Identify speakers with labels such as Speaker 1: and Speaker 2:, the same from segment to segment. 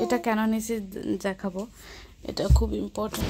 Speaker 1: এটা কেন নিছি দেখাবো, এটা খুব ইম্পর্টেন্ট।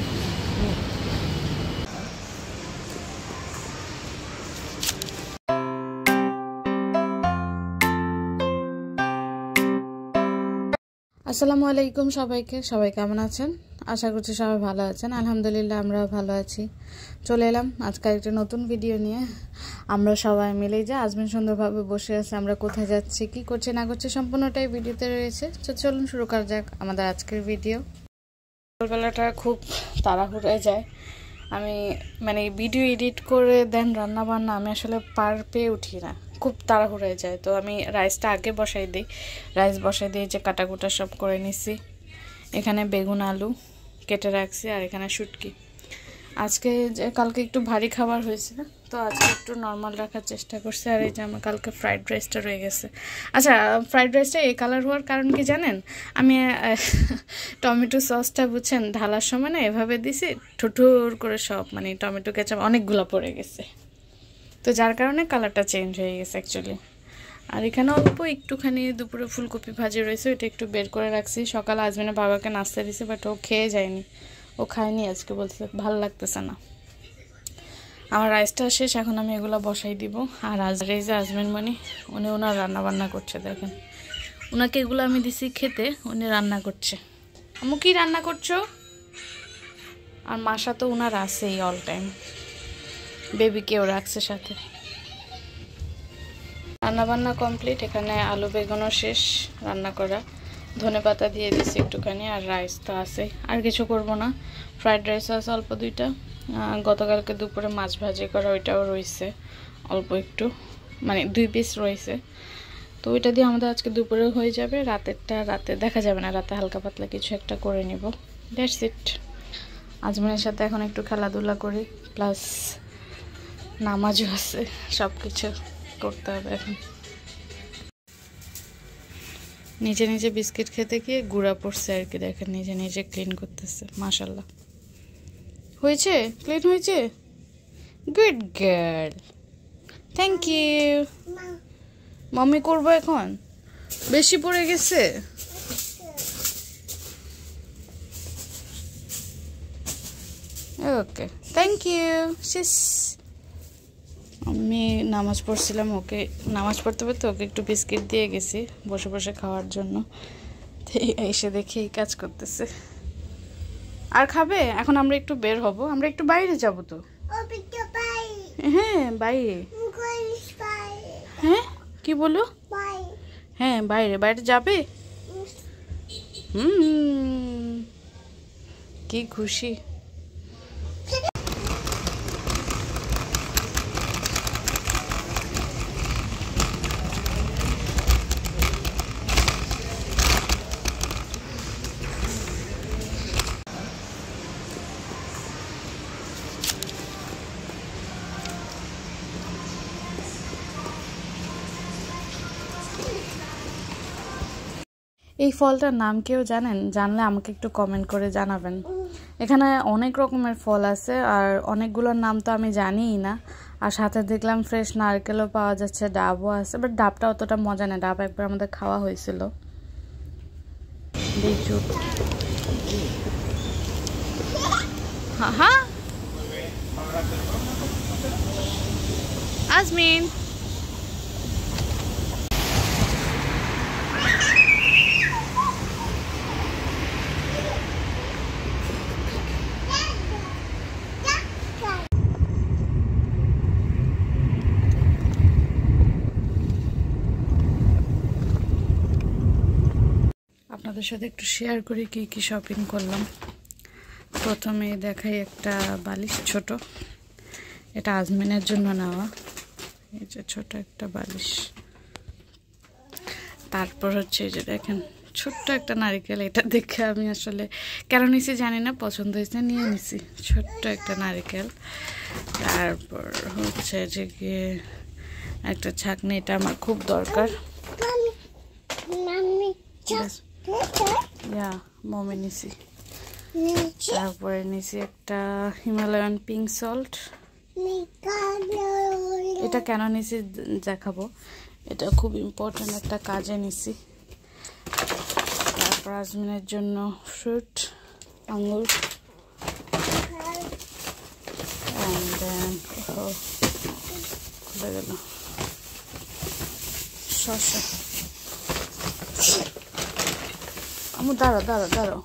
Speaker 1: আসসালামু আলাইকুম সবাইকে, সবাই কেমন আছেন? আশা করছি সবাই ভালো আছেন। আলহামদুলিল্লাহ আমরাও ভালো আছি। চলে এলাম আজকে একটা নতুন ভিডিও নিয়ে। আমরা সবাই মিলে যে আজমিন সুন্দরভাবে বসে আছে, আমরা কোথায় যাচ্ছি, কি করছে না করছে সম্পূর্ণটাই ভিডিওতে রয়েছে। তো চলুন শুরু করা যাক আমাদের আজকের ভিডিও। সকালবেলাটা খুব তাড়াহুড়োয় যায়। আমি ভিডিও এডিট করে দেন রান্না বান্না আমি আসলে পার পেয়ে উঠি না, খুব তাড়াহুড়োয় যায়। তো আমি রাইসটা আগে বসাই দিই। রাইস বসাই দিয়ে যে কাটাকুটা সব করে নিছি। এখানে বেগুন আলু কেটে রাখছি, আর এখানে শুটকি। আজকে যে কালকে একটু ভারী খাবার হয়েছে, তো আজকে একটু নর্মাল রাখার চেষ্টা করছি। আর এই যে আমার কালকে ফ্রাইড রাইসটা রয়ে গেছে। আচ্ছা, ফ্রাইড রাইসটা এই কালার হওয়ার কারণ কি জানেন? আমি টমেটো সসটা বুঝছেন ঢালার সময় না এভাবে দিছি, ঠুঠুর করে সব টমেটো কেচাপ অনেকগুলো পড়ে গেছে, তো যার কারণে কালারটা চেঞ্জ হয়ে গেছে অ্যাকচুয়ালি। আর এখানে অল্প একটুখানি দুপুরে ফুলকপি ভাজি রয়েছে, ওইটা একটু বের করে রাখছি। সকালে আজমিনের বাবাকে নাস্তা দিয়েছে, বাট ও খেয়ে যায়নি, ও খায়নি আজকে, বলছে ভালো লাগতেছে না। আমার রাইসটা শেষ, এখন আমি এগুলো বসাই দিব। আর এই যে আজমিন উনি ওনার রান্না বান্না করছে, দেখেন ওনাকে এগুলো আমি দিছি খেতে, উনি রান্না করছে। আমু কি রান্না করছো? আর মাসা তো ওনার আছেই অল টাইম, বেবিকেও রাখছে সাথে। রান্নাবান্না কমপ্লিট, এখানে আলু বেগুনও শেষ রান্না করা, ধনেপাতা দিয়ে দিচ্ছি একটুখানি, আর রাইস তো আছে, আর কিছু করব না। ফ্রাইড রাইস আছে অল্প দুইটা, গতকালকে দুপুরে মাছ ভাজি করা ওইটাও রয়েছে অল্প একটু, 2 পিস রয়েছে, তো ওইটা দিয়ে আমাদের আজকে দুপুরে হয়ে যাবে। রাতেরটা রাতে দেখা যাবে না, রাতে হালকা পাতলা কিছু একটা করে নিব, দ্যাটস ইট। আজমিনের সাথে এখন একটু খেলাধুলা করি, প্লাস নামাজও আছে, সব কিছু করতে হবে এখন। নিজে নিজে বিস্কিট খেতে গিয়ে গুঁড়া পড়ছে আর কি, দেখেন নিজে নিজে ক্লিন করতেছে। মাশাল্লাহ, হয়েছে, ক্লিন হয়েছে, গুড গার্ল, থ্যাংক ইউ। মাম্মি করবো এখন, বেশি পড়ে গেছে। Okay, thank you. শেষ। আমি নামাজ পড়ছিলাম, ওকে নামাজ পড়তে পড়তে ওকে একটু বিস্কিট দিয়ে গেছি বসে বসে খাওয়ার জন্য, এসে দেখে এই কাজ করতেছে। আর খাবে? এখন আমরা একটু বের হব, আমরা একটু বাইরে যাব। তো হ্যাঁ বাইরে, হ্যাঁ কি বলো? হ্যাঁ বাইরে, বাইরে যাবে? কি খুশি। এই ফলটার নাম কেউ জানেন? জানলে আমাকে একটু কমেন্ট করে জানাবেন। এখানে অনেক রকমের ফল আছে, আর অনেকগুলোর নাম তো আমি জানিই না। আর সাথে দেখলাম ফ্রেশ নারকেলও পাওয়া যাচ্ছে, ডাবও আছে, বাট ডাবটা অতটা মজা না। ডাব একবার আমাদের খাওয়া হয়েছিল। হ্যাঁ আজমিন, আপনাদের সাথে একটু শেয়ার করি কি কি শপিং করলাম। প্রথমে দেখাই একটা বালিশ, ছোট, এটা আজমিনের জন্য নেওয়া, এই যে ছোট একটা বালিশ। তারপর হচ্ছে এই যে দেখেন ছোট্ট একটা নারিকেল, এটা দেখে আমি আসলে কেন নিছি জানি না, পছন্দ হয়েছে নিয়ে নিছি, ছোট্ট একটা নারিকেল। তারপর হচ্ছে যে গিয়ে একটা ছাঁকনি, এটা আমার খুব দরকার। মমে নিছি। তারপরে নিছি একটা হিমালয়ান পিঙ্ক সল্ট, এটা কেন নিছি দেখাবো, এটা খুব ইম্পর্টেন্ট একটা কাজে নিছি। তারপর আজমিনের জন্য ফ্রুট, আঙ্গুর, and then খুলে গেল শসা। আমু দাঁড়ো দাঁড়ো দাঁড়ো,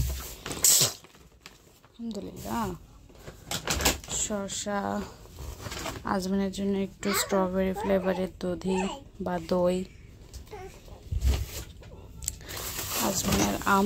Speaker 1: আলহামদুলিল্লাহ। শসা, আজমিনের জন্য একটু স্ট্রবেরি ফ্লেভারের দধি বা দই, আজমিনের আম,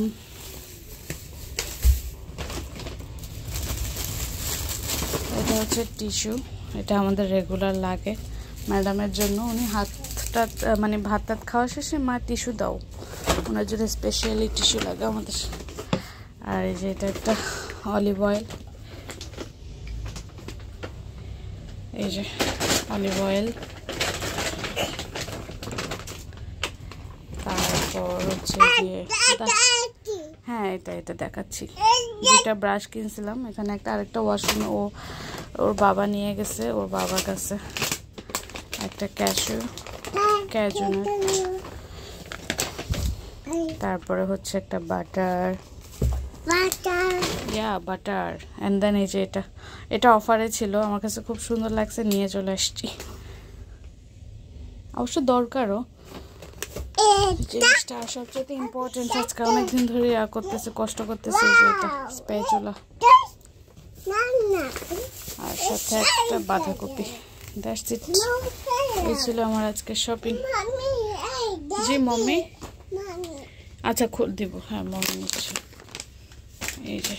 Speaker 1: এটা হচ্ছে টিস্যু, এটা আমাদের রেগুলার লাগে ম্যাডামের জন্য। উনি হাতটা মানে ভাত টাত খাওয়া শেষে মা টিস্যু দাও, ওনার জন্য স্পেশালি টিস্যু লাগে আমাদের। আর এই যে এটা একটা অলিভ অয়েল, এই যে অলিভ অয়েল। তারপর হচ্ছে গিয়ে হ্যাঁ এটা দেখাচ্ছি, দুইটা ব্রাশ কিনছিলাম এখানে, একটা আরেকটা ওয়াশরুমে ওর বাবা নিয়ে গেছে, ওর বাবার কাছে। একটা ক্যাজু নাট, তারপরে হচ্ছে একটা বাটার, বাটার। এন্ড দেন এই যে এটা অফারে ছিল, আমার কাছে খুব সুন্দর লাগছে, নিয়ে চলে আসছি। অবশ্য দরকারও জিনিসটা, সবচেয়ে ইম্পর্টেন্ট। আজকে অনেকদিন ধরে কষ্ট করতেছে, যে এটা স্প্যাচুলা, আর সাথে একটা বাঁধাকপি। That's it. এই ছিল আমার আজকে শপিং। জি মম্মি, আচ্ছা খুল দিব। হ্যাঁ মম্মি নিচ্ছে। এই যে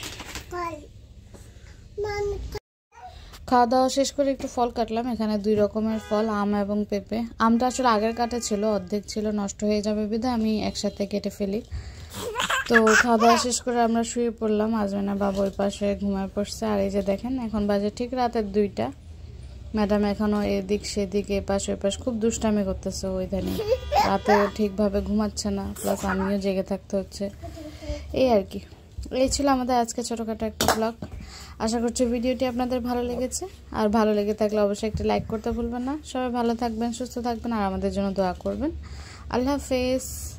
Speaker 1: খাওয়া দাওয়া শেষ করে একটু ফল কাটলাম। এখানে 2 রকমের ফল, আম এবং পেঁপে। আমটা আসলে আগের কাটা ছিল, অর্ধেক ছিল, নষ্ট হয়ে যাবে বিধায় আমি একসাথে কেটে ফেলি। তো খাওয়া দাওয়া শেষ করে আমরা শুয়ে পড়লাম। আজমিনা বাবা ওই পাশে ঘুমায় পড়ছে। আর এই যে দেখেন এখন বাজে ঠিক রাতের 2টা। ম্যাডাম এখনও এদিক সেদিক এপাশ ওই পাশ খুব দুষ্টামি করতেছে। ওই ধানি রাতেও ঠিকভাবে ঘুমাচ্ছে না, প্লাস আমিও জেগে থাকতে হচ্ছে। এই আর কি, এই ছিল আমাদের আজকে ছোটোখাটো একটা ব্লগ। আশা করছি ভিডিওটি আপনাদের ভালো লেগেছে, আর ভালো লেগে থাকলে অবশ্যই একটা লাইক করতে ভুলবেন না। সবাই ভালো থাকবেন, সুস্থ থাকবেন, আর আমাদের জন্য দোয়া করবেন। আল্লাহ হাফেজ।